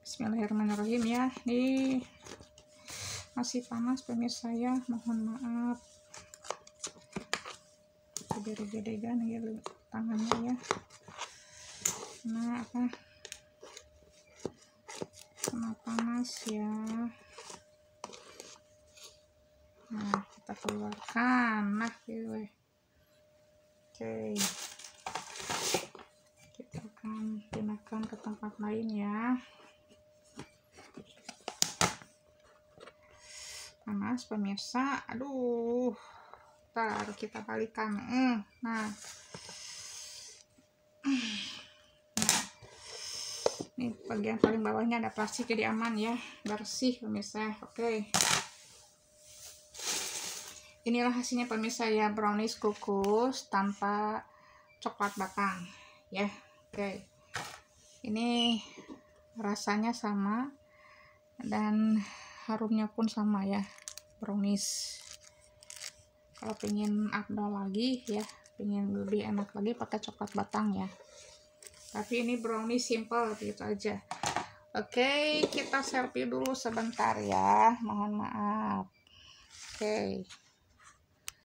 Bismillahirrahmanirrahim ya. Ini masih panas pemirsa ya, mohon maaf. Gede-gedegan ya tangannya ya. Nah, kena panas ya. Nah, kita keluarkan. Nah, gitu. Oke. Kita akan pindahkan ke tempat lain ya. Panas pemirsa, aduh, ntar kita balikan. Nah, ini bagian paling bawahnya ada plastik, jadi aman ya, bersih pemirsa. Oke, inilah hasilnya pemirsa ya, brownies kukus tanpa coklat batang ya. Oke, ini rasanya sama dan harumnya pun sama ya, brownies. Kalau pengen afdal lagi ya, pengen lebih enak lagi pakai coklat batang ya, tapi ini brownies simple gitu aja. Oke, kita selfie dulu sebentar ya, mohon maaf. Oke.